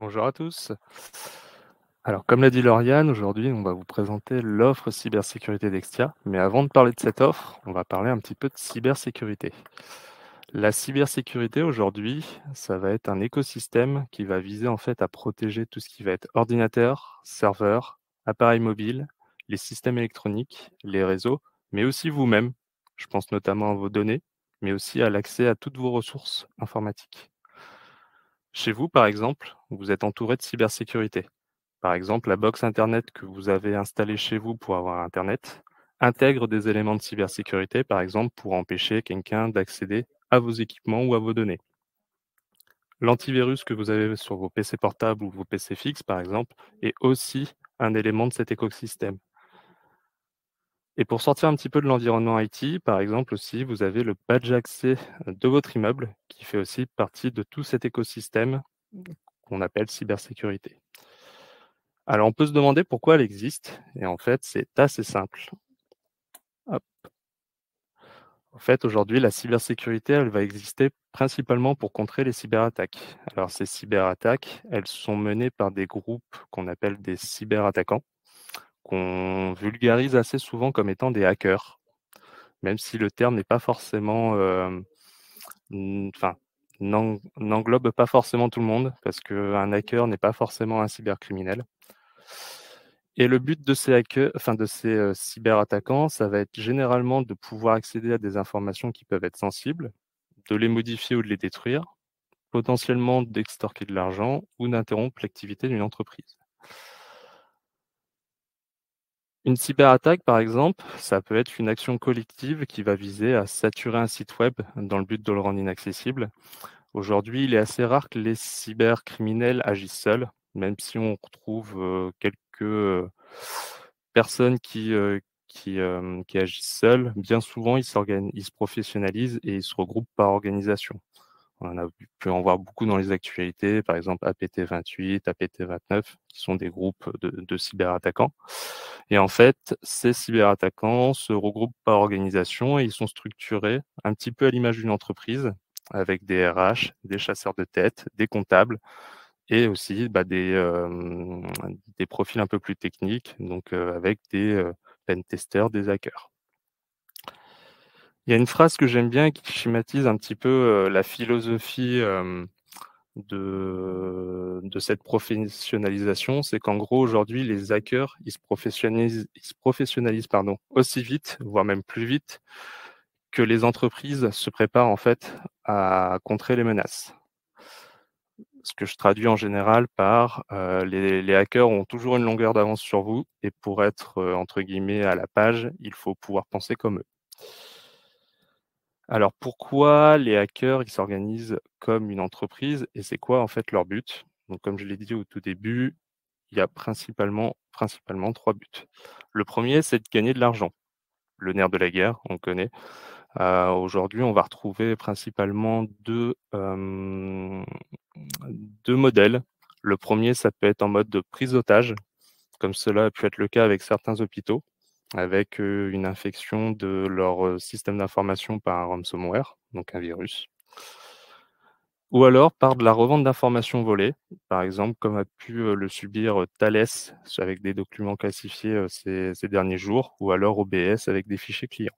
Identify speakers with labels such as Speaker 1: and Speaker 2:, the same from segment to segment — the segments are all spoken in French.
Speaker 1: Bonjour à tous. Alors, comme l'a dit Lauriane, aujourd'hui, on va vous présenter l'offre cybersécurité d'Extia. Mais avant de parler de cette offre, on va parler un petit peu de cybersécurité. La cybersécurité, aujourd'hui, ça va être un écosystème qui va viser en fait à protéger tout ce qui va être ordinateur, serveur, appareil mobile, les systèmes électroniques, les réseaux, mais aussi vous-même. Je pense notamment à vos données, mais aussi à l'accès à toutes vos ressources informatiques. Chez vous, par exemple, vous êtes entouré de cybersécurité. Par exemple, la box Internet que vous avez installée chez vous pour avoir Internet intègre des éléments de cybersécurité, par exemple, pour empêcher quelqu'un d'accéder à vos équipements ou à vos données. L'antivirus que vous avez sur vos PC portables ou vos PC fixes, par exemple, est aussi un élément de cet écosystème. Et pour sortir un petit peu de l'environnement IT, par exemple aussi, vous avez le badge accès de votre immeuble qui fait aussi partie de tout cet écosystème qu'on appelle cybersécurité. Alors on peut se demander pourquoi elle existe et en fait, c'est assez simple. Hop. En fait, aujourd'hui, la cybersécurité, elle va exister principalement pour contrer les cyberattaques. Alors ces cyberattaques, elles sont menées par des groupes qu'on appelle des cyberattaquants, qu'on vulgarise assez souvent comme étant des hackers, même si le terme n'est pas forcément, enfin, n'englobe pas forcément tout le monde, parce qu'un hacker n'est pas forcément un cybercriminel. Et le but de ces hackers, enfin de ces cyberattaquants, ça va être généralement de pouvoir accéder à des informations qui peuvent être sensibles, de les modifier ou de les détruire, potentiellement d'extorquer de l'argent ou d'interrompre l'activité d'une entreprise. Une cyberattaque, par exemple, ça peut être une action collective qui va viser à saturer un site web dans le but de le rendre inaccessible. Aujourd'hui, il est assez rare que les cybercriminels agissent seuls, même si on retrouve quelques personnes qui agissent seules. Bien souvent, ils se professionnalisent et ils se regroupent par organisation. On a pu en voir beaucoup dans les actualités, par exemple APT28, APT29, qui sont des groupes de cyberattaquants. Et en fait, ces cyberattaquants se regroupent par organisation et ils sont structurés un petit peu à l'image d'une entreprise, avec des RH, des chasseurs de tête, des comptables et aussi des profils un peu plus techniques, donc avec des pentesters, des hackers. Il y a une phrase que j'aime bien qui schématise un petit peu la philosophie de cette professionnalisation, c'est qu'en gros aujourd'hui les hackers, ils se professionnalisent pardon, aussi vite, voire même plus vite que les entreprises se préparent en fait à contrer les menaces. Ce que je traduis en général par, les hackers ont toujours une longueur d'avance sur vous et pour être, entre guillemets «à la page», il faut pouvoir penser comme eux. Alors pourquoi les hackers, ils s'organisent comme une entreprise et c'est quoi en fait leur but? Donc comme je l'ai dit au tout début, il y a principalement 3 buts. Le premier, c'est de gagner de l'argent. Le nerf de la guerre, on le connaît. Aujourd'hui, on va retrouver principalement 2 modèles. Le premier, ça peut être en mode de prise d'otage, comme cela a pu être le cas avec certains hôpitaux, avec, une infection de leur, système d'information par un ransomware, donc un virus. Ou alors par de la revente d'informations volées, par exemple comme a pu, le subir, Thales avec des documents classifiés, ces derniers jours, ou alors OBS avec des fichiers clients.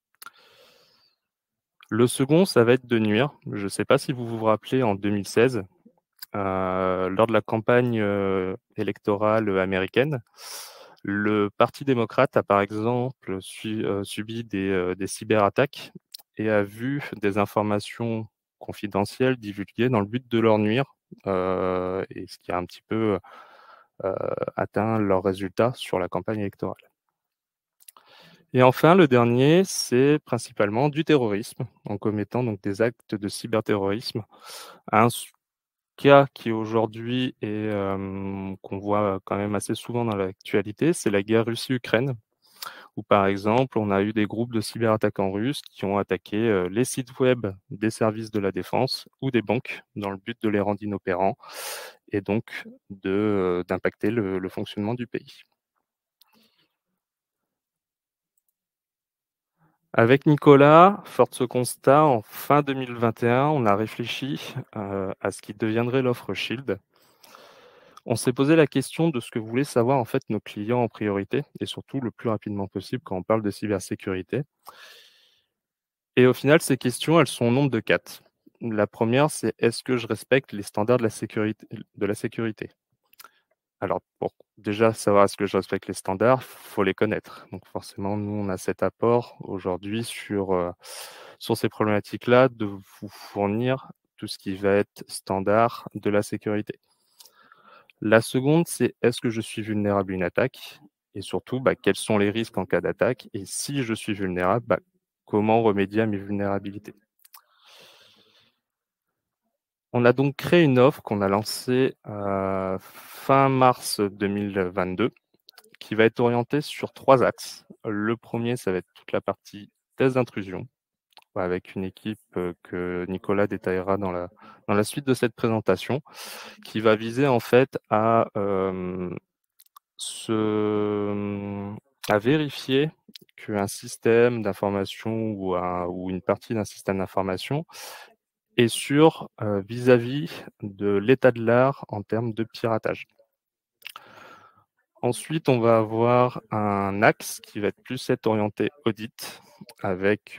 Speaker 1: Le second, ça va être de nuire. Je ne sais pas si vous vous rappelez en 2016, lors de la campagne, électorale, américaine, le Parti démocrate a par exemple subi des cyberattaques et a vu des informations confidentielles divulguées dans le but de leur nuire, et ce qui a un petit peu, heu, atteint leurs résultats sur la campagne électorale. Et enfin, le dernier, c'est principalement du terrorisme, en commettant donc des actes de cyberterrorisme. Un cas qui aujourd'hui est, qu'on voit quand même assez souvent dans l'actualité, c'est la guerre Russie-Ukraine, où par exemple, on a eu des groupes de cyberattaquants russes qui ont attaqué, les sites web des services de la défense ou des banques dans le but de les rendre inopérants et donc d'impacter le fonctionnement du pays. Avec Nicolas, fort de ce constat, en fin 2021, on a réfléchi, à ce qui deviendrait l'offre Shield. On s'est posé la question de ce que voulaient savoir en fait nos clients en priorité et surtout le plus rapidement possible quand on parle de cybersécurité. Et au final, ces questions, elles sont au nombre de 4. La première, c'est: est-ce que je respecte les standards de la sécurité? Alors pour déjà savoir est-ce que je respecte les standards, faut les connaître. Donc forcément, nous, on a cet apport aujourd'hui sur ces problématiques-là de vous fournir tout ce qui va être standard de la sécurité. La seconde, c'est: est-ce que je suis vulnérable à une attaque? Et surtout, quels sont les risques en cas d'attaque? Et si je suis vulnérable, comment remédier à mes vulnérabilités? On a donc créé une offre qu'on a lancée, fin mars 2022, qui va être orientée sur 3 axes. Le premier, ça va être toute la partie test d'intrusion, avec une équipe, que Nicolas détaillera dans la suite de cette présentation, qui va viser en fait se à vérifier qu'un système d'information ou une partie d'un système d'information est sûr, vis-à-vis de l'état de l'art en termes de piratage. Ensuite, on va avoir un axe qui va être plus être orienté audit avec,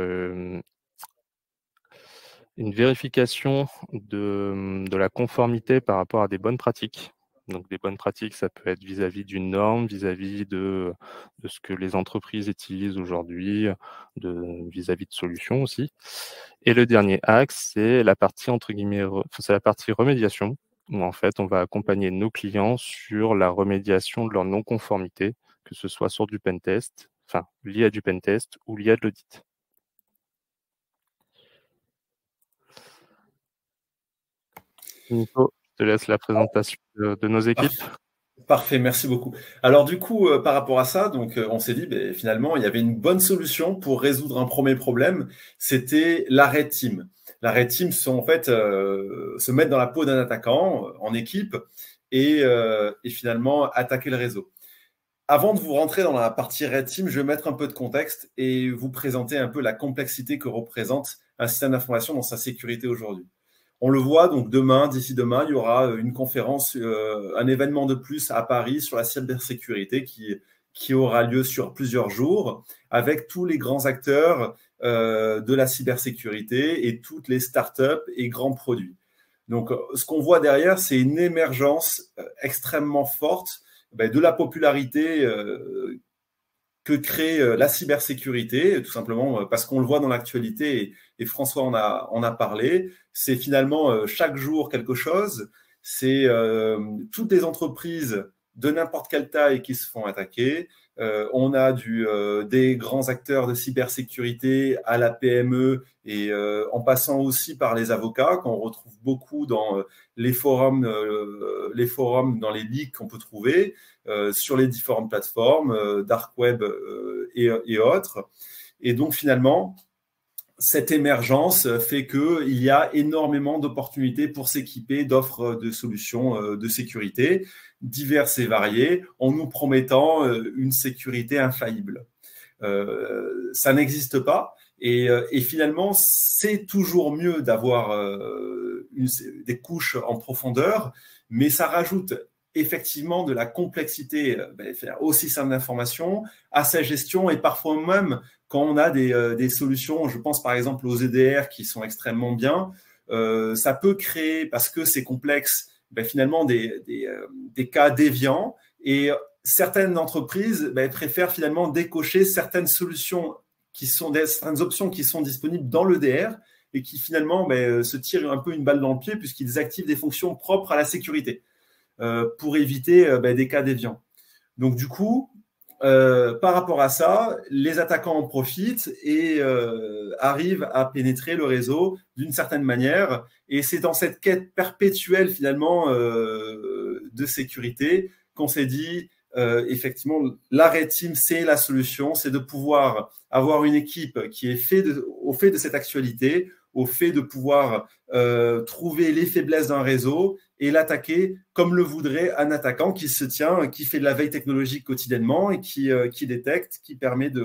Speaker 1: une vérification de la conformité par rapport à des bonnes pratiques. Donc des bonnes pratiques, ça peut être vis-à-vis d'une norme, vis-à-vis de ce que les entreprises utilisent aujourd'hui, vis-à-vis de solutions aussi. Et le dernier axe, c'est la partie entre guillemets c'est la partie remédiation, où en fait, on va accompagner nos clients sur la remédiation de leur non-conformité, que ce soit sur du pentest, enfin lié à du pentest ou lié à de l'audit. Nico, je te laisse la présentation de nos équipes.
Speaker 2: Parfait, merci beaucoup. Alors du coup, par rapport à ça, donc on s'est dit, finalement, il y avait une bonne solution pour résoudre un premier problème, c'était l'arrêt team. L'arrêt team, c'est en fait se mettre dans la peau d'un attaquant en équipe et finalement attaquer le réseau. Avant de vous rentrer dans la partie Red Team, je vais mettre un peu de contexte et vous présenter un peu la complexité que représente un système d'information dans sa sécurité aujourd'hui. On le voit donc d'ici demain, il y aura une conférence, un événement de plus à Paris sur la cybersécurité qui aura lieu sur plusieurs jours avec tous les grands acteurs de la cybersécurité et toutes les startups et grands produits. Donc, ce qu'on voit derrière, c'est une émergence extrêmement forte de la popularité que crée la cybersécurité, tout simplement parce qu'on le voit dans l'actualité, et François en a parlé, c'est finalement chaque jour quelque chose, c'est toutes les entreprises de n'importe quelle taille qui se font attaquer, on a des grands acteurs de cybersécurité à la PME et en passant aussi par les avocats, qu'on retrouve beaucoup dans les forums dans les leaks qu'on peut trouver sur les différentes plateformes, dark web et autres. Et donc finalement, cette émergence fait qu'il y a énormément d'opportunités pour s'équiper d'offres de solutions de sécurité diverses et variées en nous promettant une sécurité infaillible. Ça n'existe pas et finalement, c'est toujours mieux d'avoir des couches en profondeur, mais ça rajoute effectivement de la complexité au système d'information, à sa gestion et parfois même quand on a des solutions, je pense par exemple aux EDR qui sont extrêmement bien, ça peut créer, parce que c'est complexe, finalement des cas déviants et certaines entreprises préfèrent finalement décocher certaines solutions certaines options qui sont disponibles dans l'EDR et qui finalement se tirent un peu une balle dans le pied puisqu'ils activent des fonctions propres à la sécurité pour éviter des cas déviants. Donc du coup, par rapport à ça, les attaquants en profitent et arrivent à pénétrer le réseau d'une certaine manière. Et c'est dans cette quête perpétuelle finalement de sécurité qu'on s'est dit effectivement l'arrêt team c'est la solution, c'est de pouvoir avoir une équipe qui est au fait de cette actualité, au fait de pouvoir trouver les faiblesses d'un réseau et l'attaquer comme le voudrait un attaquant qui se tient, qui fait de la veille technologique quotidiennement et qui détecte, qui permet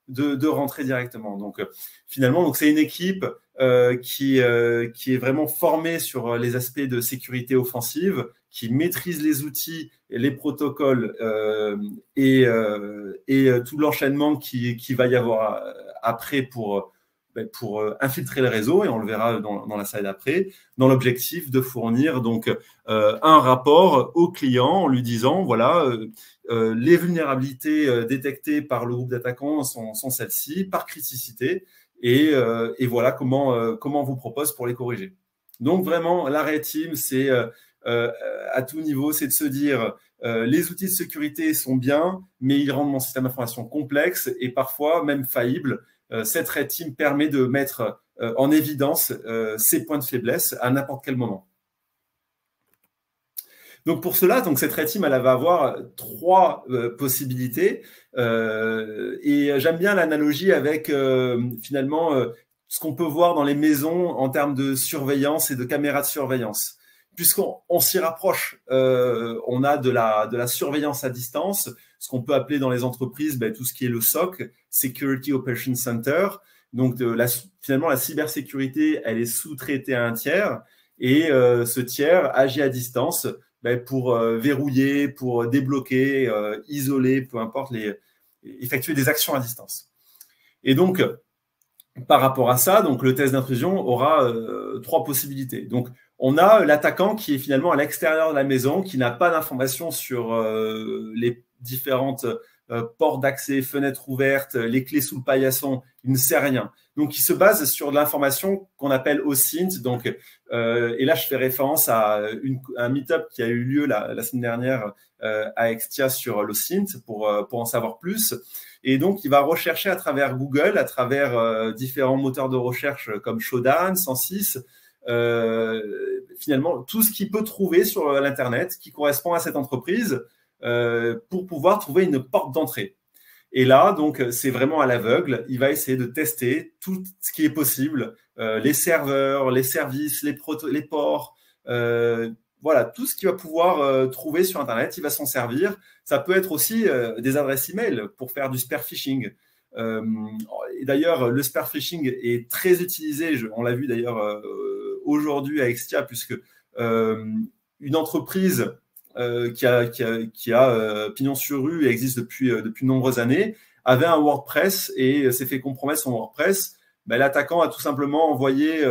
Speaker 2: de rentrer directement. Donc, finalement, c'est une équipe qui est vraiment formée sur les aspects de sécurité offensive, qui maîtrise les outils, les protocoles et tout l'enchaînement qui va y avoir après pour infiltrer le réseau, et on le verra dans la slide après, dans l'objectif de fournir donc un rapport au client en lui disant, voilà, les vulnérabilités détectées par le groupe d'attaquants sont celles-ci, par criticité, et voilà comment on vous propose pour les corriger. Donc vraiment, la Red Team, c'est à tout niveau, c'est de se dire, les outils de sécurité sont bien, mais ils rendent mon système d'information complexe et parfois même faillible. Cette Red Team permet de mettre en évidence ces points de faiblesse à n'importe quel moment. Donc pour cela, cette Red Team, elle va avoir 3 possibilités. Et j'aime bien l'analogie avec finalement ce qu'on peut voir dans les maisons en termes de surveillance et de caméras de surveillance. Puisqu'on s'y rapproche, on a de la surveillance à distance, ce qu'on peut appeler dans les entreprises tout ce qui est le SOC, Security Operations Center. Donc finalement, la cybersécurité, elle est sous-traitée à un tiers, et ce tiers agit à distance pour verrouiller, pour débloquer, isoler, peu importe, effectuer des actions à distance. Et donc, par rapport à ça, le test d'intrusion aura 3 possibilités. Donc, on a l'attaquant qui est finalement à l'extérieur de la maison, qui n'a pas d'informations sur les différentes portes d'accès, fenêtres ouvertes, les clés sous le paillasson, il ne sait rien. Donc, il se base sur l'information qu'on appelle OSINT. Donc, et là, je fais référence à un meet-up qui a eu lieu la semaine dernière à Extia sur l'OSINT pour en savoir plus. Et donc, il va rechercher à travers Google, à travers différents moteurs de recherche comme Shodan, 106, finalement, tout ce qu'il peut trouver sur l'Internet qui correspond à cette entreprise pour pouvoir trouver une porte d'entrée. Et là, donc, c'est vraiment à l'aveugle. Il va essayer de tester tout ce qui est possible, les serveurs, les services, les ports, voilà, tout ce qu'il va pouvoir trouver sur Internet, il va s'en servir. Ça peut être aussi des adresses email pour faire du spear phishing. Et d'ailleurs, le spear phishing est très utilisé. On l'a vu d'ailleurs aujourd'hui à Extia, puisque une entreprise qui a pignon sur rue et existe depuis de nombreuses années, avait un WordPress et s'est fait compromettre son WordPress. L'attaquant a tout simplement envoyé,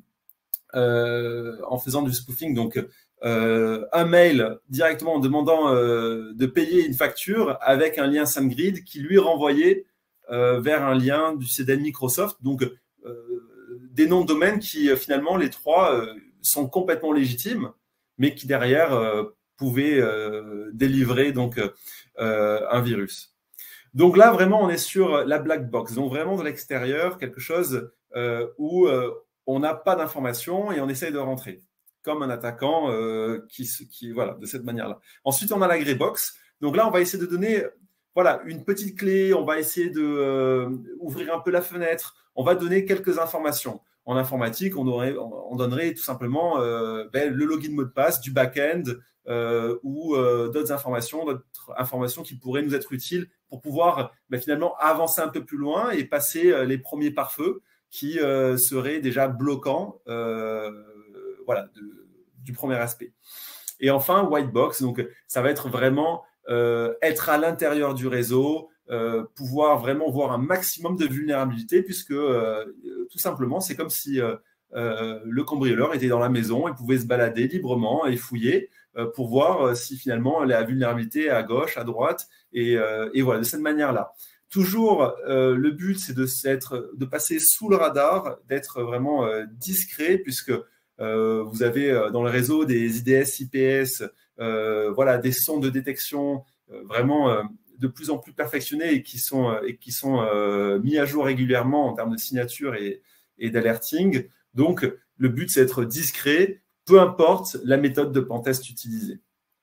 Speaker 2: en faisant du spoofing, donc un mail directement en demandant de payer une facture avec un lien SendGrid qui lui renvoyait vers un lien du CDN Microsoft. Donc, des noms de domaine qui, finalement, les 3 sont complètement légitimes, mais qui derrière pouvaient délivrer donc un virus. Donc là, vraiment, on est sur la black box. Donc vraiment de l'extérieur, quelque chose où on n'a pas d'informations et on essaye de rentrer, comme un attaquant voilà, de cette manière-là. Ensuite, on a la grey box. Donc là, on va essayer de donner voilà, une petite clé. On va essayer de ouvrir un peu la fenêtre. On va donner quelques informations. En informatique, on donnerait tout simplement le login mot de passe du back-end ou d'autres informations qui pourraient nous être utiles pour pouvoir finalement avancer un peu plus loin et passer les premiers pare-feux qui seraient déjà bloquants voilà, du premier aspect. Et enfin, white box, donc ça va être vraiment être à l'intérieur du réseau, pouvoir vraiment voir un maximum de vulnérabilité, puisque tout simplement, c'est comme si le cambrioleur était dans la maison et pouvait se balader librement et fouiller pour voir si finalement la vulnérabilité est à gauche, à droite, et voilà, de cette manière-là. Toujours, le but, c'est de passer sous le radar, d'être vraiment discret, puisque vous avez dans le réseau des IDS, IPS, voilà, des sondes de détection vraiment de plus en plus perfectionnés et qui sont mis à jour régulièrement en termes de signature et d'alerting. Donc, le but, c'est d'être discret, peu importe la méthode de pentest utilisée.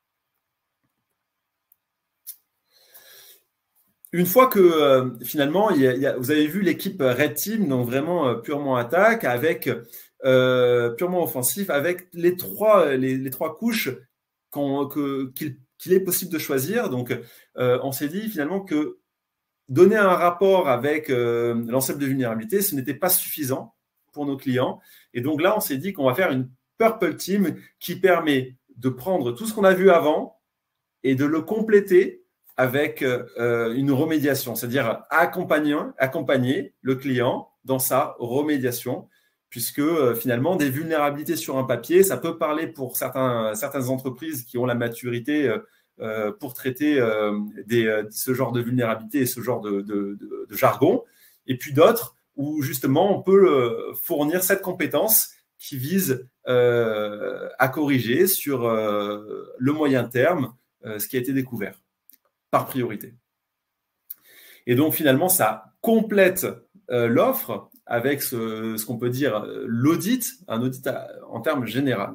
Speaker 2: Une fois que finalement, vous avez vu l'équipe Red Team, donc vraiment purement attaque, avec purement offensif, avec les trois couches qu'il est possible de choisir. Donc, on s'est dit finalement que donner un rapport avec l'ensemble de vulnérabilité, ce n'était pas suffisant pour nos clients. Et donc là, on s'est dit qu'on va faire une Purple Team qui permet de prendre tout ce qu'on a vu avant et de le compléter avec une remédiation, c'est-à-dire accompagner le client dans sa remédiation, puisque finalement, des vulnérabilités sur un papier, ça peut parler pour certaines entreprises qui ont la maturité pour traiter ce genre de vulnérabilité et ce genre de jargon, et puis d'autres où justement on peut fournir cette compétence qui vise à corriger sur le moyen terme ce qui a été découvert par priorité. Et donc finalement, ça complète l'offre avec ce qu'on peut dire l'audit, un audit en termes général.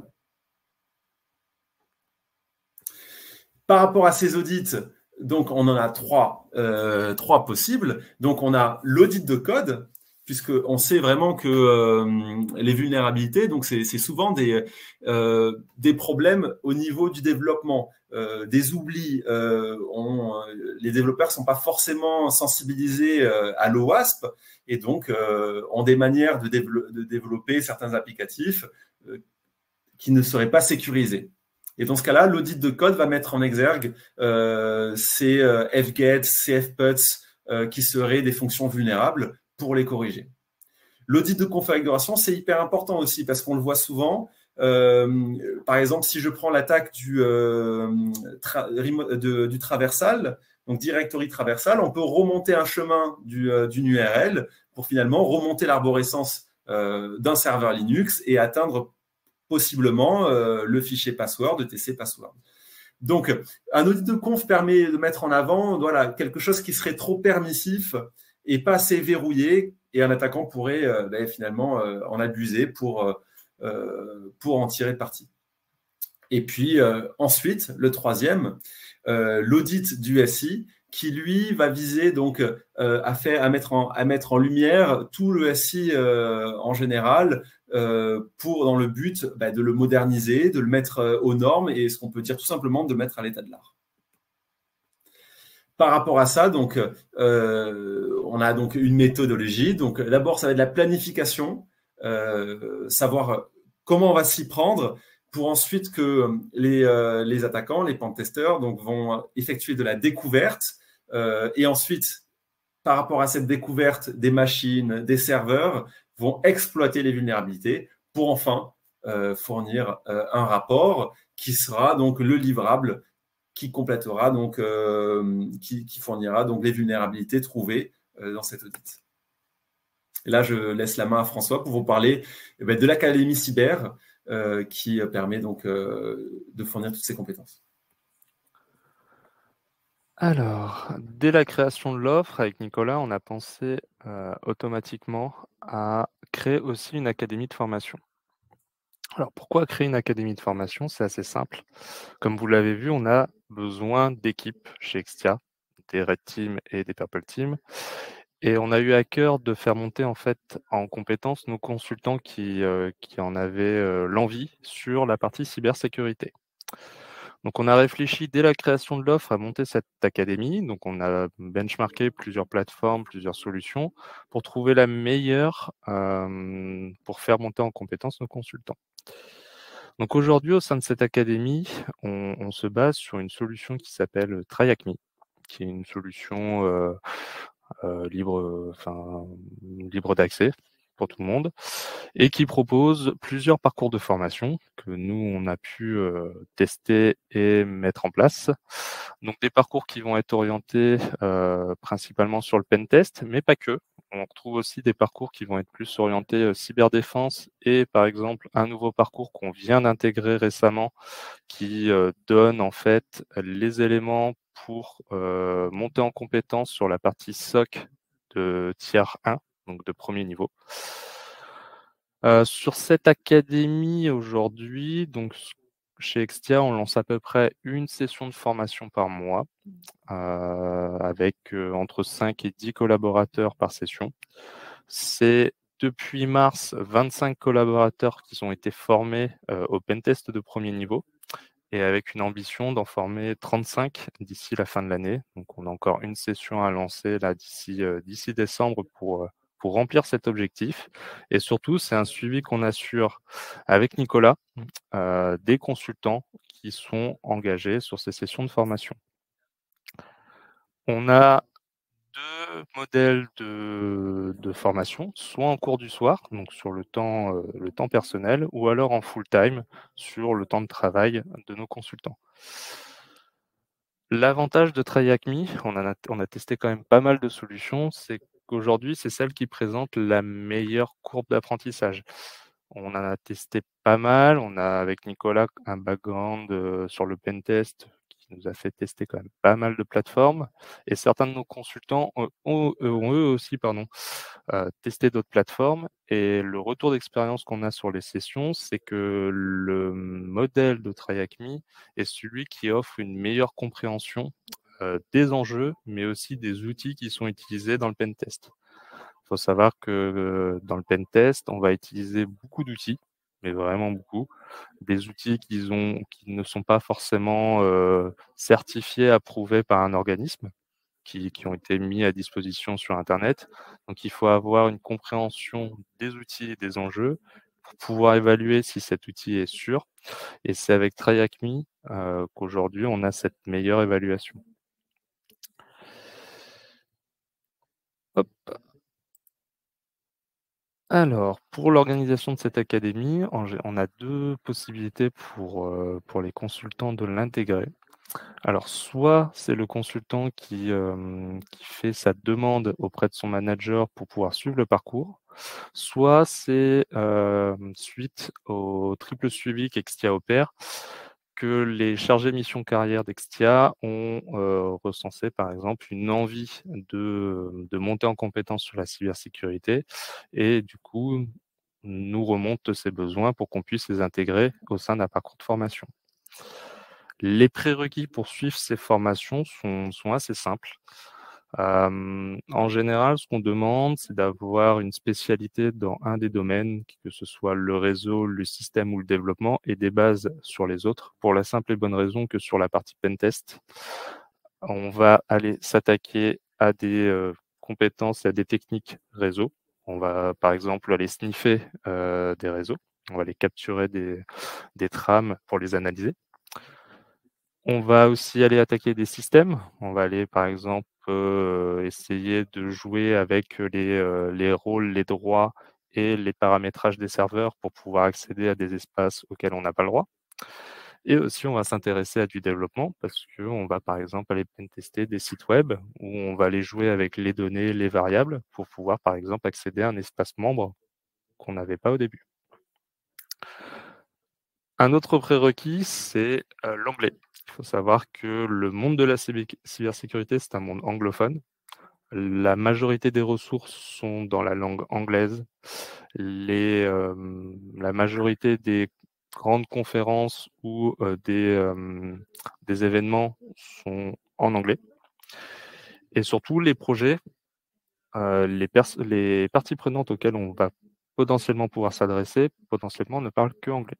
Speaker 2: Par rapport à ces audits, donc on en a trois possibles. Donc on a l'audit de code, puisqu'on sait vraiment que les vulnérabilités, donc c'est souvent des problèmes au niveau du développement, des oublis. Les développeurs ne sont pas forcément sensibilisés à l'OWASP et donc ont des manières de développer certains applicatifs qui ne seraient pas sécurisés. Et dans ce cas-là, l'audit de code va mettre en exergue ces fget, cfputs qui seraient des fonctions vulnérables pour les corriger. L'audit de configuration, c'est hyper important aussi parce qu'on le voit souvent. Par exemple, si je prends l'attaque du traversal, donc directory traversal, on peut remonter un chemin d'une URL pour finalement remonter l'arborescence d'un serveur Linux et atteindre possiblement le fichier password, etc. password. Donc, un audit de conf permet de mettre en avant quelque chose qui serait trop permissif et pas assez verrouillé, et un attaquant pourrait finalement en abuser pour en tirer parti. Et puis ensuite, le troisième, l'audit du SI, qui lui va viser donc à mettre en lumière tout le SI en général dans le but de le moderniser, de le mettre aux normes et ce qu'on peut dire tout simplement de le mettre à l'état de l'art. Par rapport à ça, donc, on a donc une méthodologie. Donc d'abord, ça va être la planification, savoir comment on va s'y prendre pour ensuite que les attaquants, les pentesters, donc, vont effectuer de la découverte et ensuite, par rapport à cette découverte des machines, des serveurs, vont exploiter les vulnérabilités pour enfin fournir un rapport qui sera donc le livrable qui complétera donc, qui fournira donc les vulnérabilités trouvées dans cet audit. Et là, je laisse la main à François pour vous parler de l'Académie Cyber qui permet donc de fournir toutes ces compétences.
Speaker 1: Alors, dès la création de l'offre, avec Nicolas, on a pensé automatiquement à créer aussi une académie de formation. Alors, pourquoi créer une académie de formation? C'est assez simple. Comme vous l'avez vu, on a besoin d'équipes chez Extia, des Red Team et des Purple Team. Et on a eu à cœur de faire monter en fait en compétences nos consultants qui en avaient l'envie sur la partie cybersécurité. Donc on a réfléchi dès la création de l'offre à monter cette académie. Donc on a benchmarké plusieurs plateformes, plusieurs solutions pour trouver la meilleure pour faire monter en compétences nos consultants. Donc aujourd'hui, au sein de cette académie, on se base sur une solution qui s'appelle TryHackMe, qui est une solution libre d'accès pour tout le monde et qui propose plusieurs parcours de formation que nous, on a pu tester et mettre en place. Donc des parcours qui vont être orientés principalement sur le pentest, mais pas que. On retrouve aussi des parcours qui vont être plus orientés cyberdéfense et par exemple un nouveau parcours qu'on vient d'intégrer récemment qui donne en fait les éléments pour monter en compétence sur la partie SOC de tiers 1, donc de premier niveau. Sur cette académie aujourd'hui, donc chez Extia, on lance à peu près une session de formation par mois, avec entre 5 et 10 collaborateurs par session. C'est depuis mars 25 collaborateurs qui ont été formés au pentest de premier niveau. et avec une ambition d'en former 35 d'ici la fin de l'année. Donc on a encore une session à lancer là d'ici décembre pour remplir cet objectif et surtout, c'est un suivi qu'on assure avec Nicolas, des consultants qui sont engagés sur ces sessions de formation. On a 2 modèles de formation, soit en cours du soir, donc sur le temps personnel ou alors en full time sur le temps de travail de nos consultants. L'avantage de TryHackMe, on a testé quand même pas mal de solutions, c'est qu'aujourd'hui, c'est celle qui présente la meilleure courbe d'apprentissage. On en a testé pas mal, on a avec Nicolas un background, sur le pentest qui nous a fait tester quand même pas mal de plateformes et certains de nos consultants ont eux aussi testé d'autres plateformes et le retour d'expérience qu'on a sur les sessions, c'est que le modèle de TryHackMe est celui qui offre une meilleure compréhension, des enjeux, mais aussi des outils qui sont utilisés dans le pentest. Il faut savoir que, dans le pentest, on va utiliser beaucoup d'outils, mais vraiment beaucoup. Des outils qui ne sont pas forcément, certifiés, approuvés par un organisme, qui ont été mis à disposition sur internet. Donc il faut avoir une compréhension des outils et des enjeux pour pouvoir évaluer si cet outil est sûr et c'est avec TryHackMe, qu'aujourd'hui on a cette meilleure évaluation. Hop. Alors, pour l'organisation de cette académie, on a 2 possibilités pour les consultants de l'intégrer. Alors, soit c'est le consultant qui fait sa demande auprès de son manager pour pouvoir suivre le parcours, soit c'est, suite au triple suivi qu'Extia opère, que les chargés de mission carrière d'Extia ont, recensé, par exemple, une envie de monter en compétence sur la cybersécurité et du coup, nous remontent ces besoins pour qu'on puisse les intégrer au sein d'un parcours de formation. Les prérequis pour suivre ces formations sont assez simples. En général, ce qu'on demande, c'est d'avoir une spécialité dans un des domaines, que ce soit le réseau, le système ou le développement, et des bases sur les autres, pour la simple et bonne raison que sur la partie pentest, on va aller s'attaquer à des compétences et à des techniques réseau. On va, par exemple, aller sniffer des réseaux. On va aller capturer des trames pour les analyser. On va aussi aller attaquer des systèmes. On va aller, par exemple, essayer de jouer avec les rôles, les droits et les paramétrages des serveurs pour pouvoir accéder à des espaces auxquels on n'a pas le droit. Et aussi, on va s'intéresser à du développement parce qu'on va, par exemple, aller pentester des sites web où on va aller jouer avec les données, les variables pour pouvoir, par exemple, accéder à un espace membre qu'on n'avait pas au début. Un autre prérequis, c'est l'anglais. Il faut savoir que le monde de la cybersécurité, c'est un monde anglophone. La majorité des ressources sont dans la langue anglaise. La majorité des grandes conférences ou des événements sont en anglais. Et surtout, les projets, les parties prenantes auxquelles on va potentiellement pouvoir s'adresser, potentiellement ne parlent que anglais.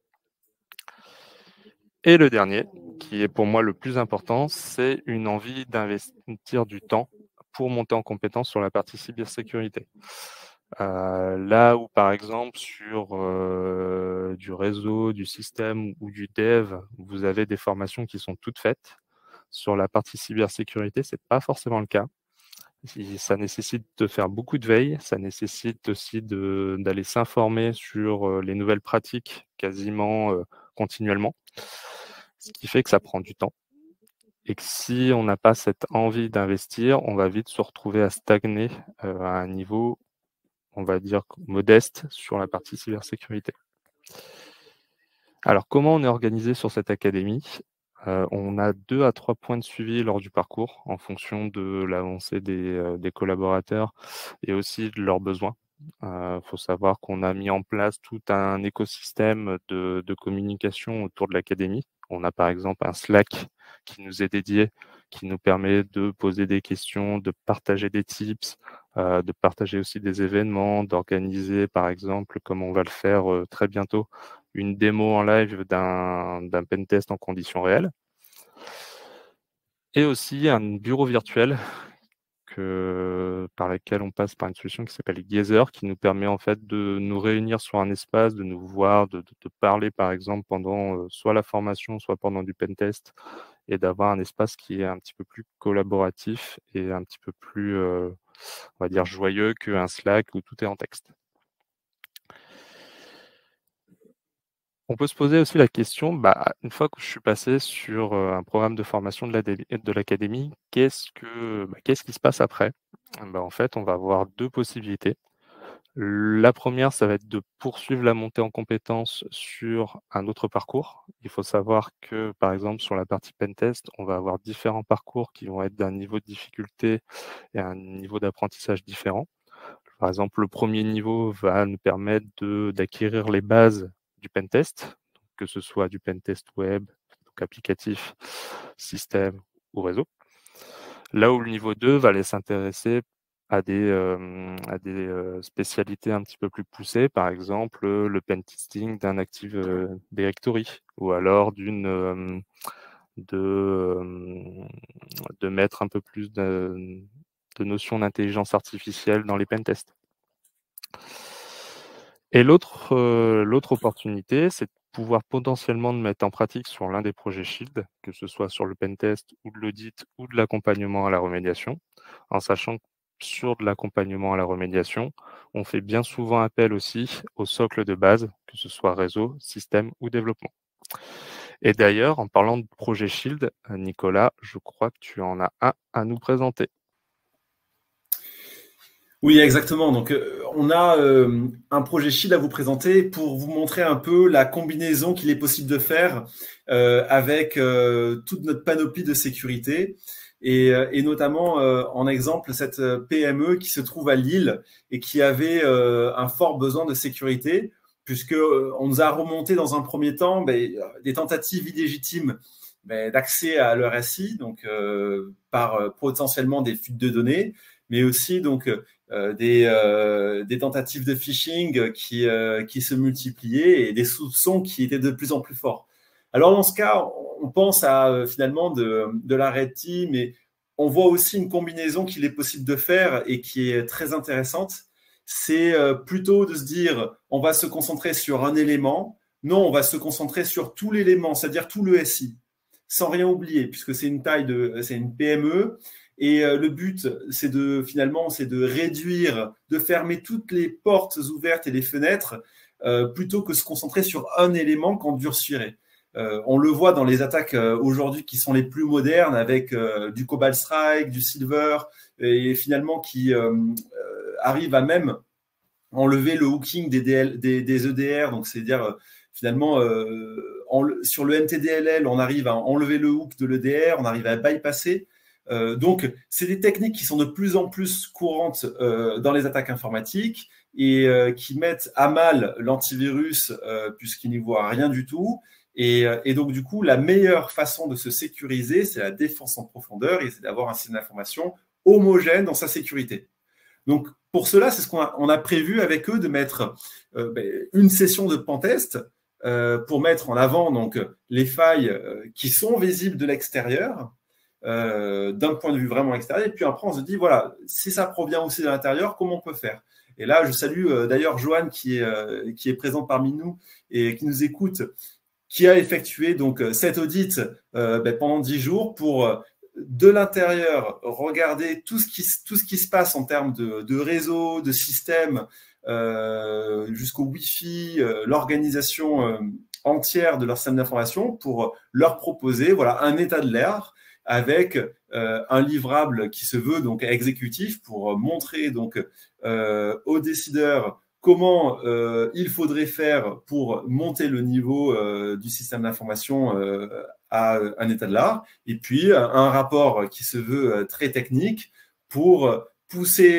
Speaker 1: Et le dernier, qui est pour moi le plus important, c'est une envie d'investir du temps pour monter en compétence sur la partie cybersécurité. Là où, par exemple, sur du réseau, du système ou du dev, vous avez des formations qui sont toutes faites. Sur la partie cybersécurité, c'est pas forcément le cas. Ça nécessite de faire beaucoup de veille, ça nécessite aussi d'aller s'informer sur les nouvelles pratiques quasiment continuellement, ce qui fait que ça prend du temps et que si on n'a pas cette envie d'investir, on va vite se retrouver à stagner à un niveau, on va dire, modeste sur la partie cybersécurité. Alors, comment on est organisé sur cette académie? On a 2 à 3 points de suivi lors du parcours en fonction de l'avancée des collaborateurs et aussi de leurs besoins. Faut savoir qu'on a mis en place tout un écosystème de communication autour de l'académie. On a par exemple un Slack qui nous est dédié, qui nous permet de poser des questions, de partager des tips, de partager aussi des événements, d'organiser par exemple, comme on va le faire, très bientôt, une démo en live d'un pentest en conditions réelles. Et aussi un bureau virtuel par lequel on passe par une solution qui s'appelle Gather, qui nous permet en fait de nous réunir sur un espace, de nous voir, de parler par exemple pendant soit la formation, soit pendant du pentest, et d'avoir un espace qui est un petit peu plus collaboratif et un petit peu plus, on va dire, joyeux qu'un Slack où tout est en texte. On peut se poser aussi la question, une fois que je suis passé sur un programme de formation de l'académie, qu'est-ce qui se passe après? En fait, on va avoir deux possibilités. La première, ça va être de poursuivre la montée en compétences sur un autre parcours. Il faut savoir que, par exemple, sur la partie pentest, on va avoir différents parcours qui vont être d'un niveau de difficulté et un niveau d'apprentissage différent. Par exemple, le premier niveau va nous permettre d'acquérir les bases du pentest, que ce soit du pentest web, donc applicatif, système ou réseau. Là où le niveau 2 va aller s'intéresser à des spécialités un petit peu plus poussées, par exemple le pentesting d'un Active Directory, ou alors de mettre un peu plus de notions d'intelligence artificielle dans les pentests. Et l'autre opportunité, c'est de pouvoir potentiellement de mettre en pratique sur l'un des projets Shield, que ce soit sur le pentest ou de l'audit ou de l'accompagnement à la remédiation, en sachant que sur de l'accompagnement à la remédiation, on fait bien souvent appel aussi au socle de base, que ce soit réseau, système ou développement. Et d'ailleurs, en parlant de projet Shield, Nicolas, je crois que tu en as un à nous présenter.
Speaker 2: Oui, exactement. Donc, on a un projet Shield à vous présenter pour vous montrer un peu la combinaison qu'il est possible de faire avec toute notre panoplie de sécurité et notamment en exemple cette PME qui se trouve à Lille et qui avait un fort besoin de sécurité puisque on nous a remonté dans un premier temps des tentatives illégitimes d'accès à leur SI, donc par potentiellement des fuites de données, mais aussi donc des tentatives de phishing qui se multipliaient et des soupçons qui étaient de plus en plus forts. Alors dans ce cas, on pense à finalement de la Red Team, et on voit aussi une combinaison qu'il est possible de faire et qui est très intéressante. C'est plutôt de se dire, on va se concentrer sur un élément. Non, on va se concentrer sur tout l'élément, c'est-à-dire tout le SI, sans rien oublier, puisque c'est une PME. Et le but, c'est de réduire, de fermer toutes les portes ouvertes et les fenêtres, plutôt que se concentrer sur un élément qu'endurcirait. On le voit dans les attaques aujourd'hui qui sont les plus modernes, avec du Cobalt Strike, du Silver, et finalement qui arrivent à même enlever le hooking des EDR, donc c'est-à-dire finalement sur le MTDLL, on arrive à enlever le hook de l'EDR, on arrive à bypasser. Donc, c'est des techniques qui sont de plus en plus courantes dans les attaques informatiques et qui mettent à mal l'antivirus puisqu'il n'y voit rien du tout. Et donc, du coup, la meilleure façon de se sécuriser, c'est la défense en profondeur et c'est d'avoir un système d'information homogène dans sa sécurité. Donc, pour cela, c'est ce qu'on a prévu avec eux, de mettre une session de pentest pour mettre en avant donc les failles qui sont visibles de l'extérieur, d'un point de vue vraiment extérieur. Et puis après, on se dit, voilà, si ça provient aussi de l'intérieur, comment on peut faire? Et là, je salue d'ailleurs Joanne qui est présente parmi nous et qui nous écoute, qui a effectué donc cet audit pendant 10 jours pour de l'intérieur regarder tout ce qui se passe en termes de réseau, de système, jusqu'au Wi-Fi, l'organisation entière de leur système d'information, pour leur proposer un état de l'art avec un livrable qui se veut donc exécutif, pour montrer donc aux décideurs comment il faudrait faire pour monter le niveau du système d'information à un état de l'art, et puis un rapport qui se veut très technique pour pousser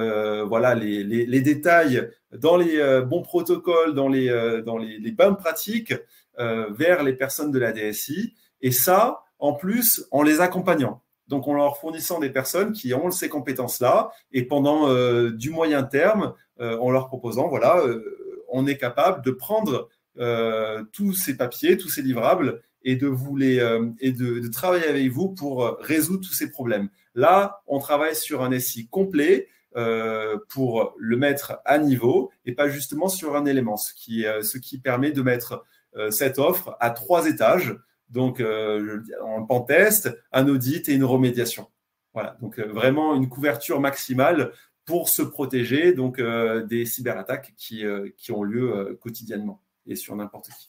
Speaker 2: les détails dans les bons protocoles, dans les bonnes pratiques vers les personnes de la DSI, et ça, en plus, en les accompagnant. Donc, en leur fournissant des personnes qui ont ces compétences-là, et pendant du moyen terme, en leur proposant, on est capable de prendre tous ces papiers, tous ces livrables, et de travailler avec vous pour résoudre tous ces problèmes. Là, on travaille sur un SI complet pour le mettre à niveau et pas justement sur un élément, ce qui permet de mettre cette offre à 3 étages, donc un pentest, un audit et une remédiation. Voilà, donc vraiment une couverture maximale pour se protéger donc des cyberattaques qui ont lieu quotidiennement et sur n'importe qui.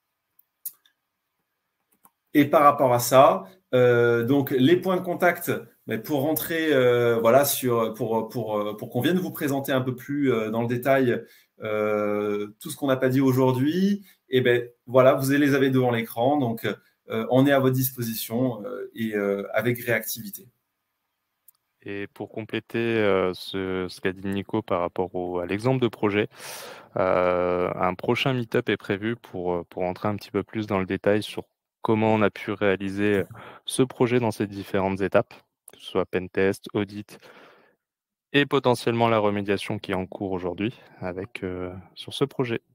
Speaker 2: Et par rapport à ça, donc les points de contact, mais pour rentrer voilà pour qu'on vienne vous présenter un peu plus dans le détail tout ce qu'on n'a pas dit aujourd'hui, et ben voilà, vous les avez devant l'écran, donc on est à votre disposition et avec réactivité.
Speaker 1: Et pour compléter ce qu'a dit Nico par rapport à l'exemple de projet, un prochain meet-up est prévu pour entrer un petit peu plus dans le détail sur comment on a pu réaliser ce projet dans ces différentes étapes, que ce soit pentest, audit et potentiellement la remédiation qui est en cours aujourd'hui sur ce projet.